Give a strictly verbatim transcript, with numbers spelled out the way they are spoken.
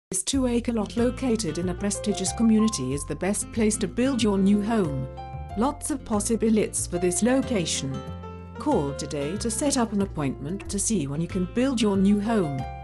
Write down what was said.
This two-acre lot located in a prestigious community is the best place to build your new home. Lots of possibilities for this location. Call today to set up an appointment to see when you can build your new home.